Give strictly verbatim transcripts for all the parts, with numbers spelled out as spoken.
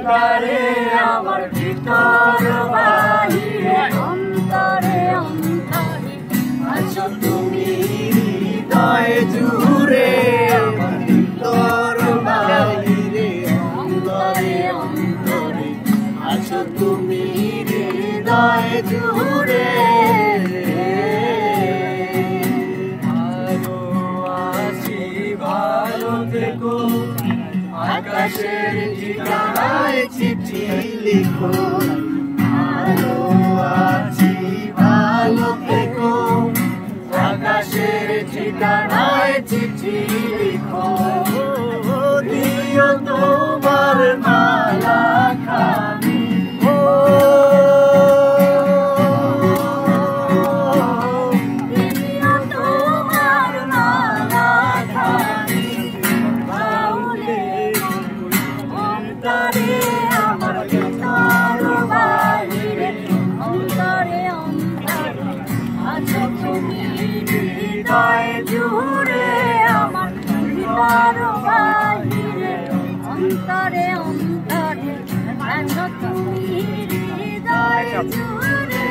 ভিতরে আমার ভিতর বাহিরে অন্তরে অন্তরে আছো তুমি হৃদয় জুড়ে আমার ভিতর বাহিরে অন্তরে অন্তরে আছো তুমি হৃদয় জুড়ে ভালো আছি ভালো থেকো আকাশের ঠিকানায় চিঠি লিখো ভালো আছি ভালো থেকো আকাশের ঠিকানায় চিঠি লিখো দিও তোমার মালা খানি দিও তোমার মালা খানি বাউলে অন্তরে আমার ভিতর বাহিরে অন্তরে অন্তরে আছো তুমি হৃদয় জুড়ে আমার ভিতর বাহিরে অন্তরে অন্তরে আছো তুমি হৃদয় জুড়ে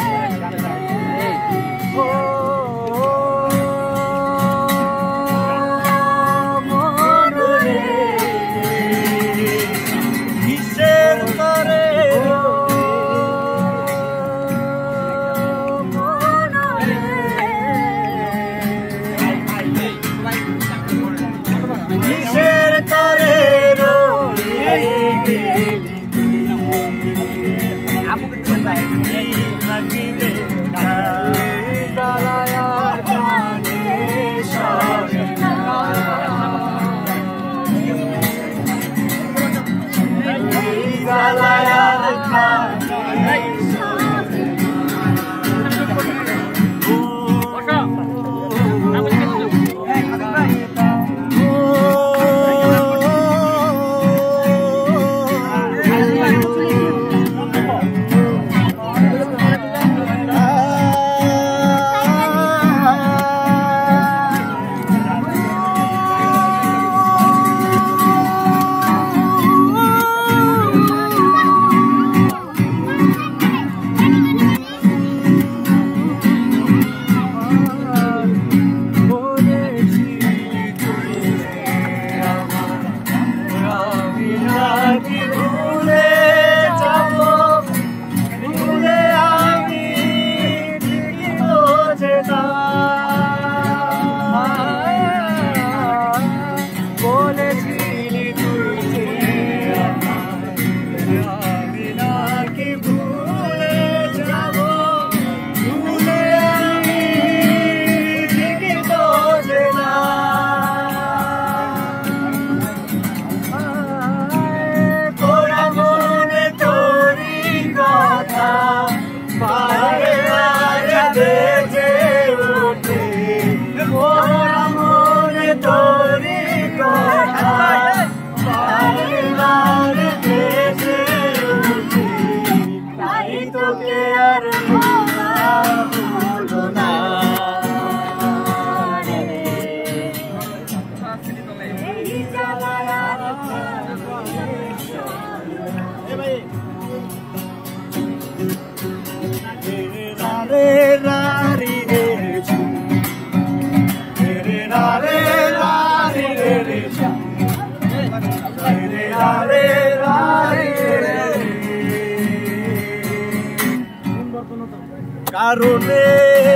কারণে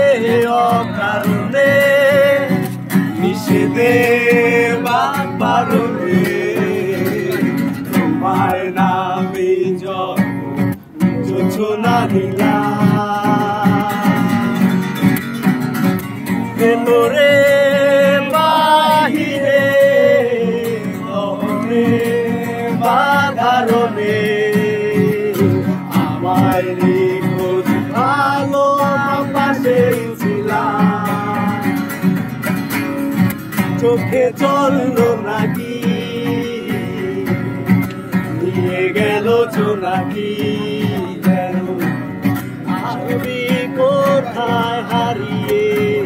অকারণে নিষেধে বা বারণে তোমায় নামে যোছনা দিলাম ভেতরে বাহিরে মনে বাধারণে আমায় নিখোঁজ ভালো পাশে ছিলাম চোখে চললো নাকি নিয়ে গেল চোনাকি যেন আমি কোথায় হারিয়ে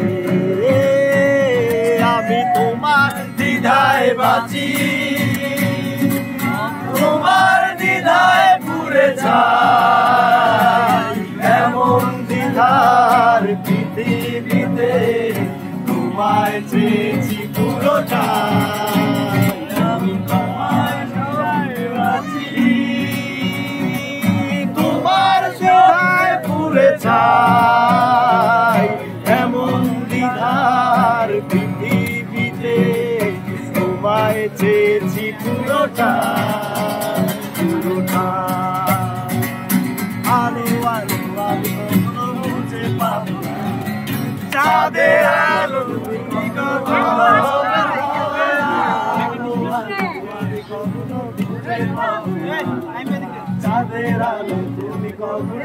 আমি তোমার দ্বিধায় বাঁচি তোমার দ্বিধায় চাই এমন দ্বিধার পৃথিবীতে তোমায় চেয়েছি পুরোটাই আমি তোমার সঙ্গে আছি তোমার সেবায় পুরে চাই এমন দ্বিধার পৃথিবীতে তোমায় চেয়েছি পুরোটা পুরোটা আলো আলো আলো বুঝে পাবো না চাঁদের আলো তুমি কখনো চাঁদের আলো তুমি কখনো